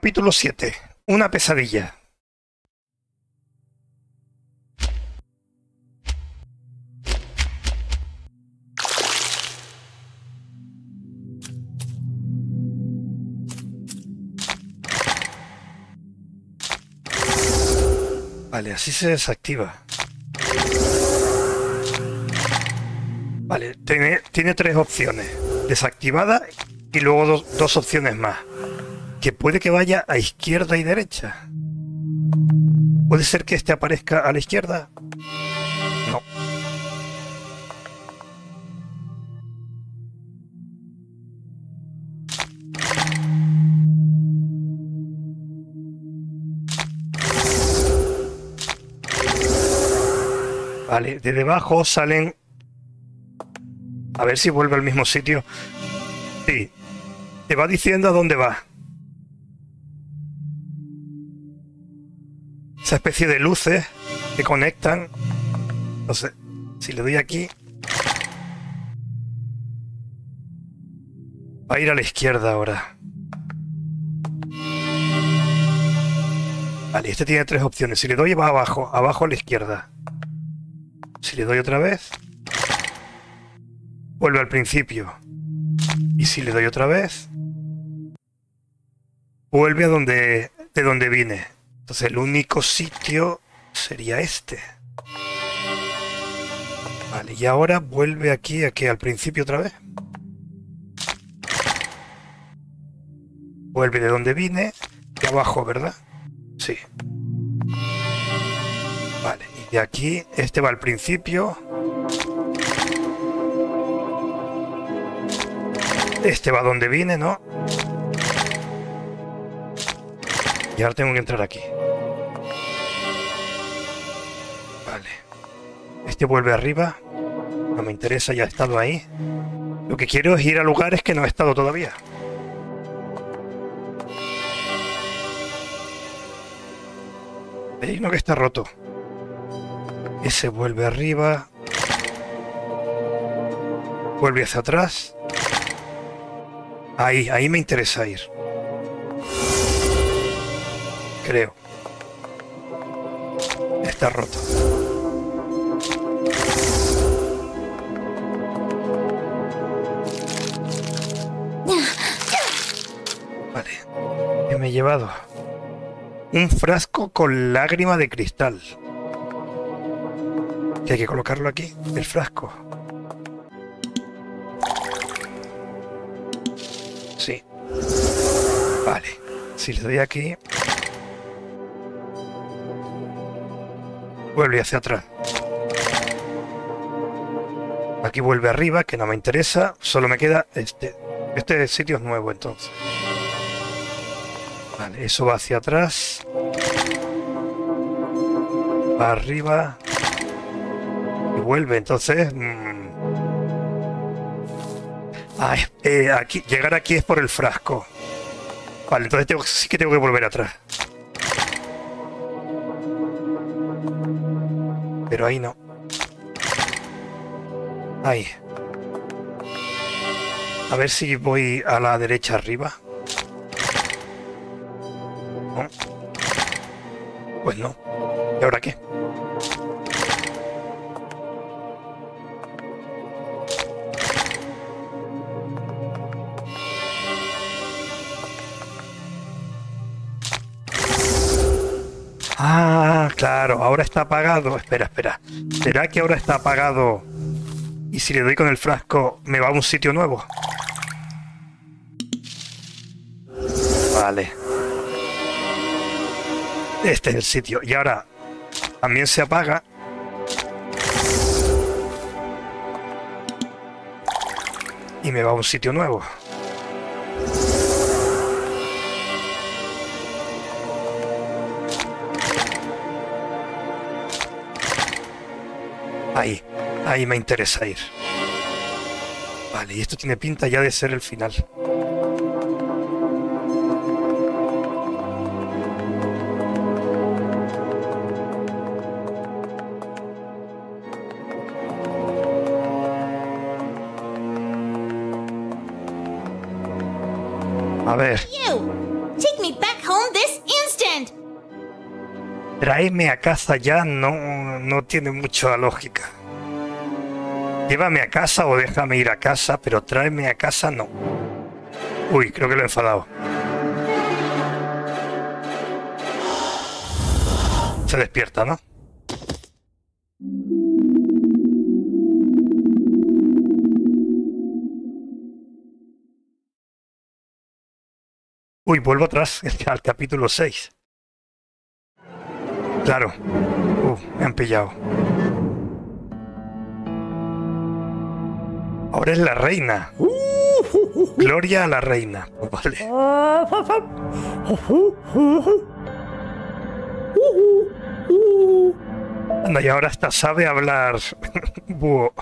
Capítulo 7. Una pesadilla. Vale, así se desactiva. Vale, tiene tres opciones. Desactivada y luego dos opciones más. Que puede que vaya a izquierda y derecha. ¿Puede ser que este aparezca a la izquierda? No. Vale, de debajo salen... A ver si vuelve al mismo sitio. Sí. Te va diciendo a dónde va. Esa especie de luces que conectan. Entonces, si le doy aquí, va a ir a la izquierda ahora. Vale, este tiene tres opciones. Si le doy, va abajo, abajo a la izquierda. Si le doy otra vez, vuelve al principio. Y si le doy otra vez, vuelve de donde vine. Entonces el único sitio sería este. Vale, y ahora vuelve aquí al principio otra vez. Vuelve de donde vine, de abajo, ¿verdad? Sí. Vale, y de aquí, este va al principio. Este va donde vine, ¿no? Y ahora tengo que entrar aquí. Vale. Este vuelve arriba. No me interesa, ya he estado ahí. Lo que quiero es ir a lugares que no he estado todavía. Hay uno que está roto. Ese vuelve arriba. Vuelve hacia atrás. Ahí me interesa ir. Creo. Está roto. Vale. ¿Qué me he llevado? Un frasco con lágrima de cristal. Que hay que colocarlo aquí, el frasco. Sí. Vale. Si le doy aquí, vuelve hacia atrás. Aquí vuelve arriba, que no me interesa. Solo me queda este. Este sitio es nuevo, entonces. Vale, eso va hacia atrás. Va arriba. Y vuelve, entonces... aquí, llegar aquí es por el frasco. Vale, entonces sí que tengo que volver atrás. Pero ahí no. Ahí. A ver si voy a la derecha arriba. ¿No? Pues no. ¿Y ahora qué? Ah, claro, ahora está apagado. Espera. ¿Será que ahora está apagado? Y si le doy con el frasco, ¿me va a un sitio nuevo? Vale. Este es el sitio. Y ahora también se apaga. Y me va a un sitio nuevo. Ahí me interesa ir. Vale, y esto tiene pinta ya de ser el final. A ver. You! Take me back home Tráeme a casa ya no tiene mucha lógica. Llévame a casa o déjame ir a casa, pero tráeme a casa no. Uy, creo que lo he enfadado. Se despierta, ¿no? Uy, vuelvo atrás al capítulo 6. Claro. Me han pillado. Ahora es la reina. Gloria a la reina. Vale. Anda, y ahora hasta sabe hablar búho.